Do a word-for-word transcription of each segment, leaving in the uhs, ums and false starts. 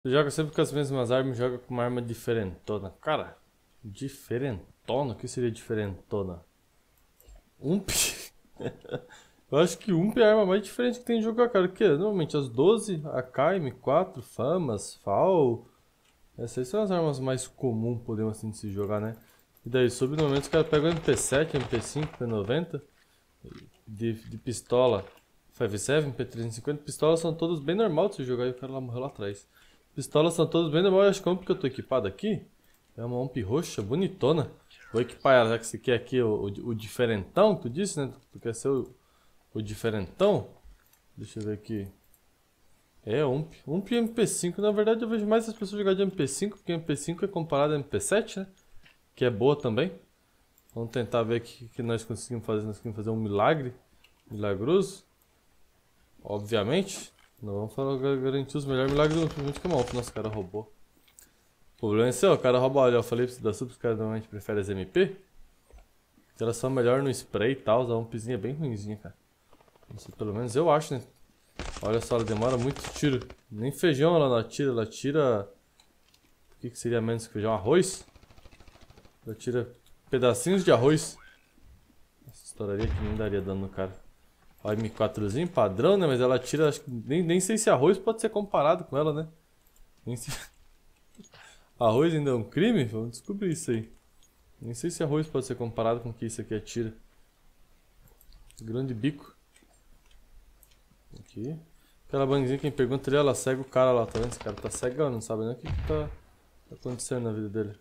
Você joga sempre com as mesmas armas e joga com uma arma diferentona. Cara, diferentona? O que seria diferentona? Ump? Eu acho que Ump é a arma mais diferente que tem de jogar, cara. Que normalmente as doze, A K, M quatro, Famas, F A U. Essas são as armas mais comuns, podemos assim, de se jogar, né? E daí, sob normalmente os caras pegam M P sete, M P cinco, P noventa. De, de pistola, cinco sete, P trezentos e cinquenta. Pistolas são todos bem normal de se jogar e o cara lá morreu lá atrás. Pistolas são todas bem normal. Acho que a Ump que eu tô equipado aqui é uma Ump roxa, bonitona. Vou equipar ela, já que você quer aqui o, o, o diferentão, tu disse, né? Tu quer ser o, o diferentão? Deixa eu ver aqui. É, Ump. Ump e M P cinco. Na verdade eu vejo mais as pessoas jogar de M P cinco, porque M P cinco é comparado a M P sete, né? Que é boa também. Vamos tentar ver o que, que nós conseguimos fazer. Nós conseguimos fazer um milagre. Milagroso. Obviamente. Não vamos falar, garantir os melhores milagres do mundo que é mal. Nossa, o cara roubou. O problema é seu, o cara rouba. Olha, eu falei pra você dar sub, os caras normalmente preferem as M P. Elas são melhor no spray e tal. A umpzinha é bem ruimzinha, cara. Não sei, pelo menos eu acho, né? Olha só, ela demora muito tiro. Nem feijão ela não atira, ela tira. O que, que seria menos que feijão? Arroz? Ela tira pedacinhos de arroz. Nossa, estouraria que nem daria dano no cara. Ó, M quatrozinho padrão, né? Mas ela tira. Acho que nem, nem sei se arroz pode ser comparado com ela, né? Nem se... Arroz ainda é um crime? Vamos descobrir isso aí. Nem sei se arroz pode ser comparado com o que isso aqui atira. Grande bico. Aqui. Aquela banguinha, quem pergunta ali, ela cega o cara lá, tá vendo? Esse cara tá cegão, não sabe nem o que, que tá acontecendo na vida dele.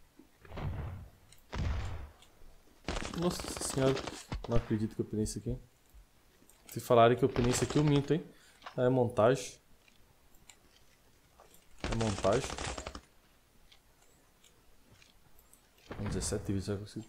Nossa senhora, não acredito que eu penei isso aqui. Se falarem que eu penei isso aqui, eu minto, hein? Ah, é montagem. É montagem. dezessete vídeos, já consigo.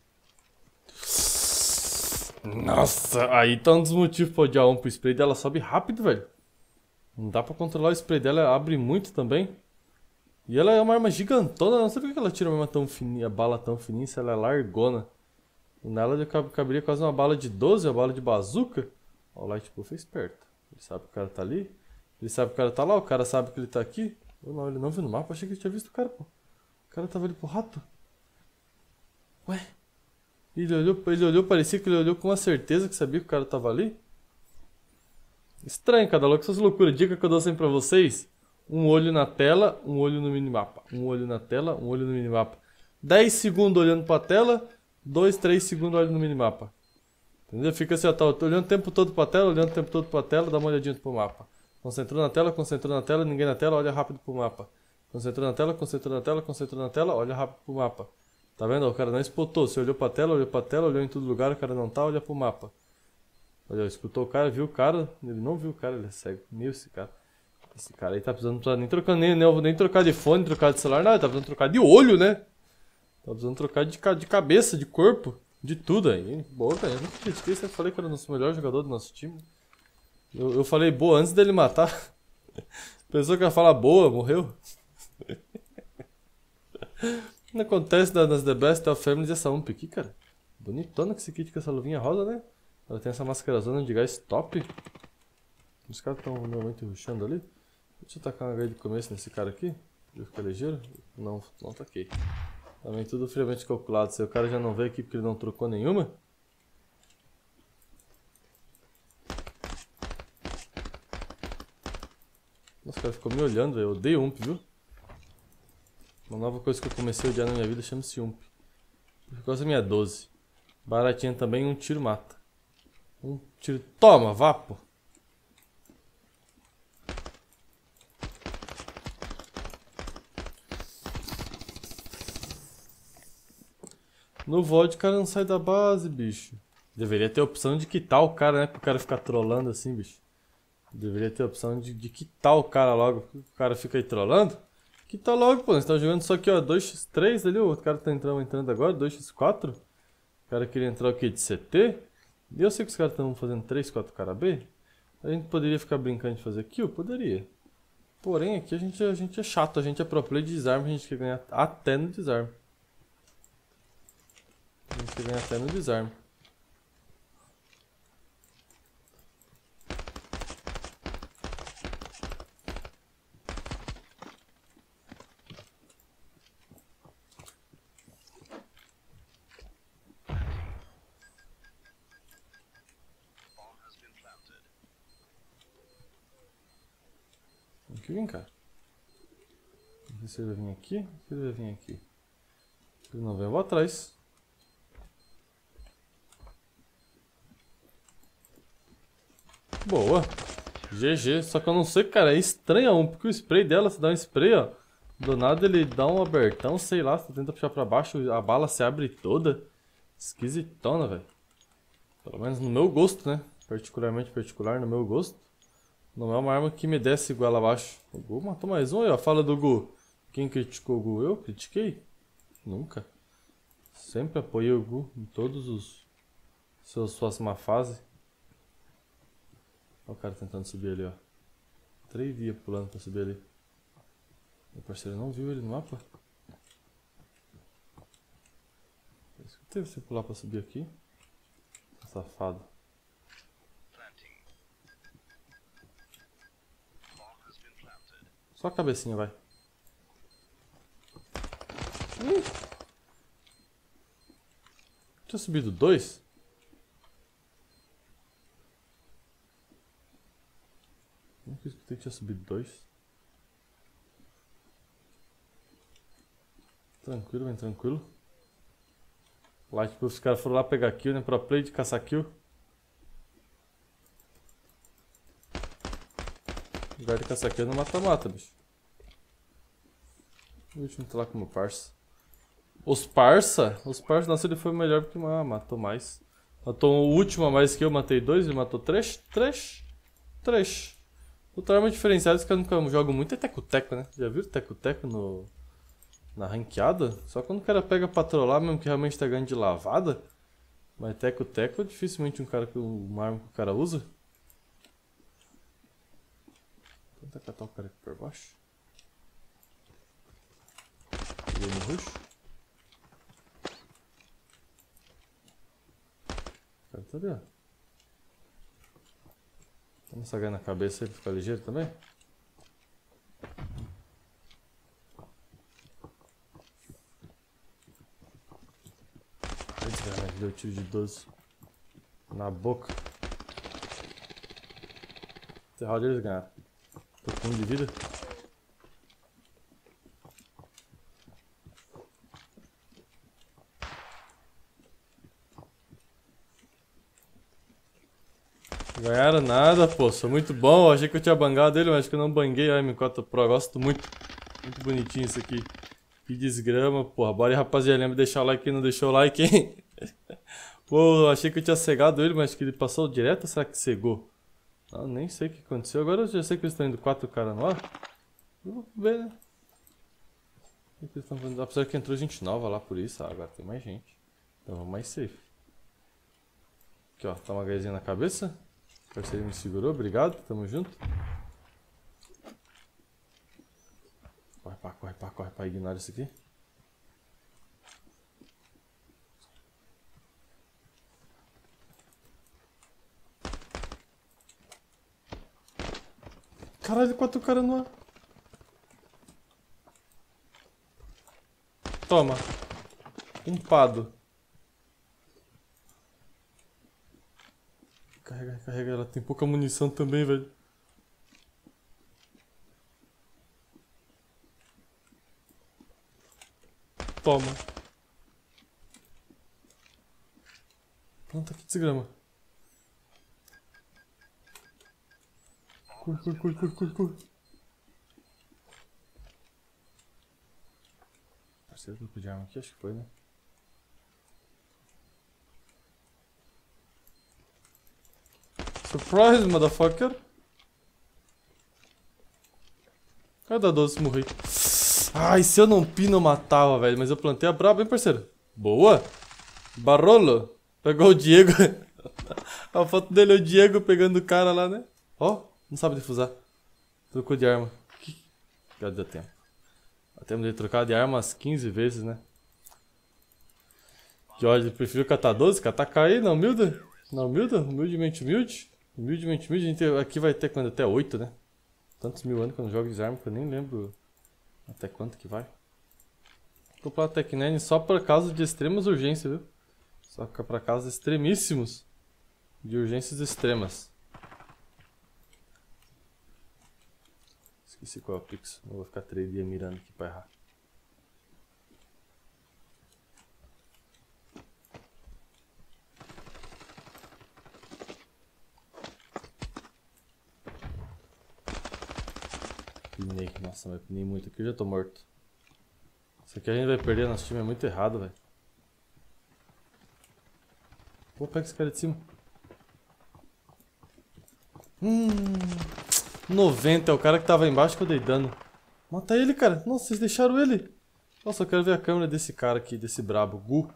Nossa, aí tá um dos motivos pra odiar um pro spray dela. Sobe rápido, velho. Não dá pra controlar o spray dela, abre muito também. E ela é uma arma gigantona, não sei por que ela tira uma arma tão fininha, a bala tão fininha, se ela é largona. E nela caberia quase uma bala de doze, uma bala de bazuca. Ó, o Lightpuff é esperto. Ele sabe que o cara tá ali. Ele sabe que o cara tá lá, o cara sabe que ele tá aqui. Ou não, ele não viu no mapa, achei que ele tinha visto o cara, pô. O cara tava ali pro rato. Ué? Ele olhou, ele olhou, parecia que ele olhou com uma certeza que sabia que o cara tava ali. Estranho, cada louco, essas loucuras. Dica que eu dou sempre pra vocês. Um olho na tela, um olho no minimapa. Um olho na tela, um olho no minimapa. dez segundos olhando pra tela, dois, três segundos olhando no minimapa. Entendeu? Fica assim, ó, tá olhando o tempo todo pra tela, olhando o tempo todo pra tela, dá uma olhadinha pro mapa. Concentrou na tela, concentrou na tela, ninguém na tela, olha rápido pro mapa. Concentrou na tela, concentrou na tela, concentrou na tela, olha rápido pro mapa. Tá vendo? O cara não espotou. Você olhou pra tela, olhou pra tela, olhou em todo lugar, o cara não tá, olha pro mapa. Olha, escutou o cara, viu o cara, ele não viu o cara, ele é cego. Meu, esse cara. Esse cara aí tá precisando, nem trocar, nem, nem, nem trocar de fone, trocar de celular, nada, tá precisando trocar de olho, né? Tá precisando trocar de, de cabeça, de corpo, de tudo aí. Boa, velho. Eu não critiquei, você falei que era o nosso melhor jogador do nosso time. Eu, eu falei boa antes dele matar. Pensou que ia falar boa, morreu. Não acontece nas The Best of Families essa Ump aqui, cara. Bonitona que esse kit com essa luvinha rosa, né? Ela tem essa mascarazona de gás top. Os caras estão normalmente rushando ali. Deixa eu tacar uma H de começo nesse cara aqui. Pra ficar ligeiro. Não, não taquei. Também tudo friamente calculado. Se o cara já não veio aqui porque ele não trocou nenhuma. Nossa, o cara ficou me olhando, velho. Eu odeio Ump, viu? Uma nova coisa que eu comecei a odiar na minha vida chama-se Ump. Por causa da minha doze. Baratinha também, um tiro mata. Um tiro. Toma, vá, pô. No V O D o cara não sai da base, bicho. Deveria ter a opção de quitar o cara, né? Pro cara ficar trollando assim, bicho. Deveria ter a opção de, de quitar o cara logo. O cara fica aí trollando. Quita logo, pô. Nós estamos jogando só aqui, ó. dois por três ali. O outro cara tá entrando, entrando agora. dois por quatro. O cara queria entrar o quê? De C T. E eu sei que os caras estão fazendo três, quatro cara B. A gente poderia ficar brincando de fazer kill? Poderia. Porém, aqui a gente, a gente é chato. A gente é pro play de desarme. A gente quer ganhar até no desarme. A gente quer ganhar até no desarme. que vir, cara. Não sei se ele vai vir aqui, se ele vai vir aqui. Se ele não vem, eu vou atrás. Boa. G G. Só que eu não sei, cara, é estranho um, porque o spray dela, se dá um spray, ó. Do nada ele dá um abertão, sei lá, você tenta puxar pra baixo, a bala se abre toda. Esquisitona, velho. Pelo menos no meu gosto, né? Particularmente particular, no meu gosto. Não é uma arma que me desce igual abaixo. O Gu matou mais um aí, ó. Fala do Gu. Quem criticou o Gu? Eu? Critiquei? Nunca. Sempre apoiei o Gu em todos os seus suas má fases. Olha o cara tentando subir ali, ó. Três dias pulando pra subir ali. Meu parceiro não viu ele no mapa. Teve que você pular pra subir aqui. Safado. Só a cabecinha, vai. Hum. Tinha subido dois? Não quis que tinha subido dois. Tranquilo, bem tranquilo. Light Buff, os caras foram lá pegar kill, né? Pro play de caçar kill. O lugar de caçar kill é no mata-mata, bicho. O último tá lá como parça. Os parça? Os parça, nossa, ele foi melhor porque ah, matou mais. Matou o último a mais que eu, matei dois, ele matou três, três, três. Outra arma diferenciada que eu nunca jogo muito é teco-teco, né? Já viu teco-teco no... na ranqueada? Só quando o cara pega pra trollar mesmo que realmente tá ganhando de lavada. Mas teco-teco é dificilmente um cara que uma arma que o cara usa. Vou tentar catar o cara aqui por baixo. E ele no rush. O cara tá ali, ó. Vamos sagar na cabeça ele ficar ligeiro também? Ai, deu tiro de doze na boca. Esse round eles ganharam. Tô com um de vida. Ganharam nada, pô. Sou muito bom. Achei que eu tinha bangado ele, mas acho que eu não banguei. Ai, M quatro Pro. Gosto muito. Muito bonitinho isso aqui. Que desgrama, porra. Bora aí, rapaziada. Lembra de deixar o like quem não deixou o like, hein? Pô, achei que eu tinha cegado ele, mas que ele passou direto ou será que cegou? Não, nem sei o que aconteceu. Agora eu já sei que eles estão indo quatro caras no ar. Vamos ver, né? O que eles estão fazendo? Apesar que entrou gente nova lá por isso. Ah, agora tem mais gente. Então vamos mais safe. Aqui, ó. Tá uma gaizinha na cabeça. O parceiro me segurou. Obrigado. Tamo junto. Corre pá, corre pá, corre pá. Ignora isso aqui. Caralho, quatro caras no ar. Toma. Umpado. Carrega, carrega. Ela tem pouca munição também, velho. Toma. Planta aqui, desgrama. Cur, cur, cur, cur, cur, cur. Parceiro grupo de arma aqui, acho que foi, né? Surprise, motherfucker! Cadê a doze? Morri. Ai, se eu não pino eu matava, velho. Mas eu plantei a braba, hein, parceiro? Boa! Barolo! Pegou o Diego. A foto dele é o Diego pegando o cara lá, né? Ó, não sabe defusar. Trocou de arma. Já deu tempo. Dá tempo de trocar de arma umas quinze vezes, né? Que ódio, prefiro catar doze, catar K aí, na humilde. Na humilde, humildemente humilde. Humildemente humilde, a gente aqui vai ter quando até oito, né? Tantos mil anos que eu não jogo de arma que eu nem lembro até quanto que vai. Vou comprar a Tec nove só por causa de extremas urgências, viu? Só que pra casos extremíssimos de urgências extremas. Esqueci qual é o pixel. Não vou ficar três dias mirando aqui pra errar. Pinei. Nossa, mas pinei muito aqui, eu já tô morto. Isso aqui a gente vai perder, nosso time é muito errado, velho. Pô, pega esse cara de cima. Hum, noventa é o cara que tava embaixo que eu dei dano. Mata ele, cara. Nossa, vocês deixaram ele. Nossa, eu quero ver a câmera desse cara aqui, desse brabo. Gu.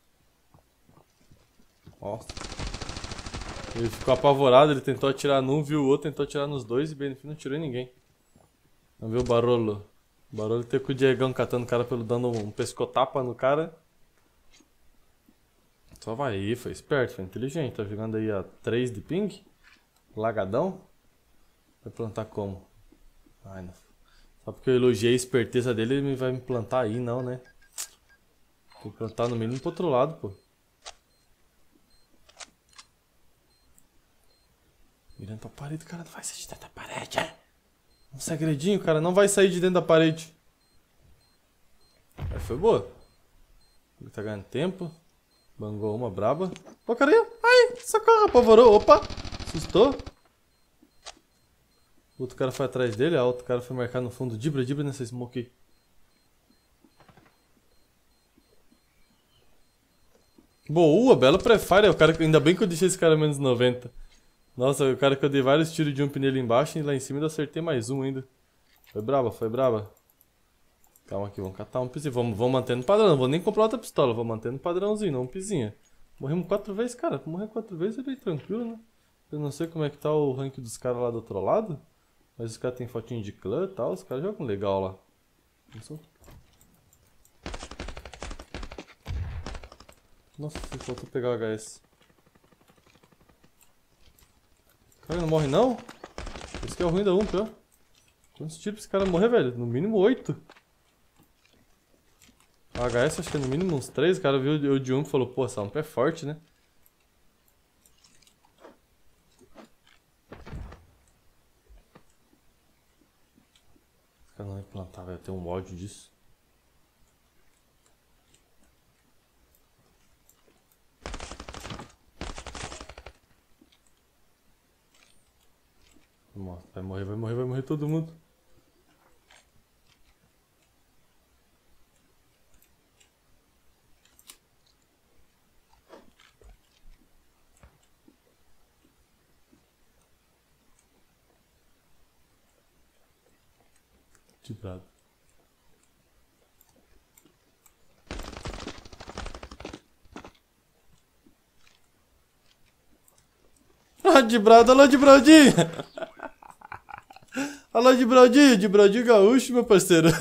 Nossa. Ele ficou apavorado, ele tentou atirar num, viu o outro, tentou atirar nos dois e bem no fim não tirou em ninguém. Vamos ver o Barolo. O Barolo tem com o Diegão catando o cara pelo dando um pescotapa no cara. Só vai aí, foi esperto, foi inteligente. Tá jogando aí a três de ping. Lagadão. Vai plantar como? Ai, não. Só porque eu elogiei a esperteza dele, ele vai me plantar aí, não, né? Tem que plantar no mínimo pro outro lado, pô. Mirando pra parede, cara, não vai sair de dentro da parede, é? Um segredinho, cara, não vai sair de dentro da parede. Aí foi boa. Ele tá ganhando tempo. Bangou uma braba. Ô, cara aí, ai, socorro, apavorou, opa, assustou. O outro cara foi atrás dele, o outro cara foi marcar no fundo. Dibra, dibra nessa smoke aí. Boa, belo pré-fire. É o cara que... Ainda bem que eu deixei esse cara menos noventa. Nossa, o cara que eu dei vários tiros de jump nele embaixo e lá em cima eu acertei mais um ainda. Foi braba, foi braba. Calma aqui, vamos catar um pizinho. Vamos, vamos mantendo o padrão. Não vou nem comprar outra pistola, vou mantendo o padrãozinho, não um pizinho. Morremos quatro vezes, cara. Morrer quatro vezes é bem tranquilo, né? Eu não sei como é que tá o rank dos caras lá do outro lado. Mas os caras tem fotinho de clã e tal, os caras jogam legal lá. Pensou? Nossa, faltou pegar o H S. O cara não morre não? Esse que é o ruim da U M P, ó. Quantos tiros pra esse cara morrer, velho? No mínimo oito. O H S acho que é no mínimo uns três. O cara viu o de U M P e falou, pô, essa U M P é forte, né? Não vai plantar, vai ter um ódio disso. Vai morrer, vai morrer, vai morrer todo mundo. Dibrado. Ah, Dibrado, olha lá, Dibradinho! Olha lá, Dibradinho, Dibradinho gaúcho, meu parceiro.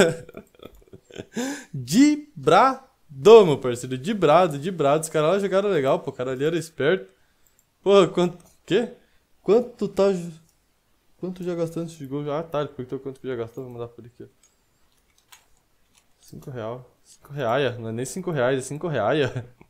Dibrado, meu parceiro, Dibrado, Dibrado. Os caras lá jogaram legal, pô, o cara ali era esperto. Pô, quanto... Quê? Quanto tá... Quanto já gastou nesse gol? Ah, tá, ele perguntou quanto que já gastou, vou mandar por aqui, ó. cinco real. cinco reais, não é nem cinco reais, é cinco reais.